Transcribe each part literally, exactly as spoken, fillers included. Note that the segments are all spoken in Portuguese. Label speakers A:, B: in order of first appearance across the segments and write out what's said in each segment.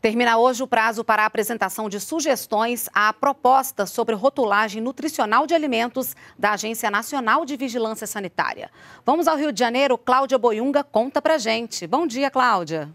A: Termina hoje o prazo para a apresentação de sugestões à proposta sobre rotulagem nutricional de alimentos da Agência Nacional de Vigilância Sanitária. Vamos ao Rio de Janeiro, Cláudia Boiunga conta pra gente. Bom dia, Cláudia.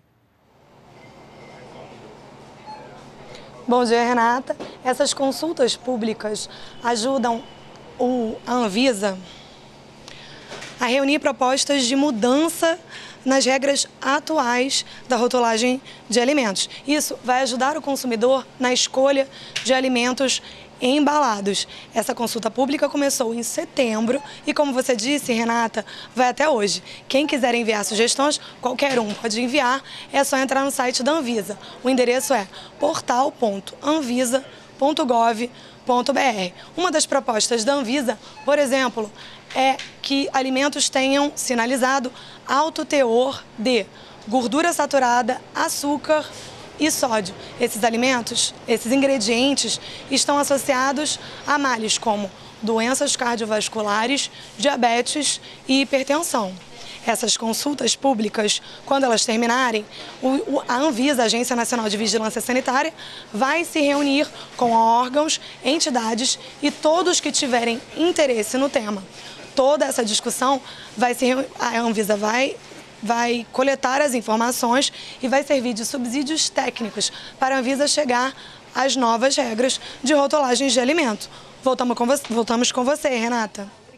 B: Bom dia, Renata. Essas consultas públicas ajudam o, a Anvisa a reunir propostas de mudança nas regras atuais da rotulagem de alimentos. Isso vai ajudar o consumidor na escolha de alimentos embalados. Essa consulta pública começou em setembro e, como você disse, Renata, vai até hoje. Quem quiser enviar sugestões, qualquer um pode enviar, é só entrar no site da Anvisa. O endereço é portal ponto anvisa ponto gov ponto br. Uma das propostas da Anvisa, por exemplo, é que alimentos tenham sinalizado alto teor de gordura saturada, açúcar e sódio. Esses alimentos, esses ingredientes estão associados a males como doenças cardiovasculares, diabetes e hipertensão. Essas consultas públicas, quando elas terminarem, a Anvisa, a Agência Nacional de Vigilância Sanitária, vai se reunir com órgãos, entidades e todos que tiverem interesse no tema. Toda essa discussão vai ser, a Anvisa vai, vai coletar as informações e vai servir de subsídios técnicos para a Anvisa chegar às novas regras de rotulagem de alimento. Voltamos com você, voltamos com você, Renata.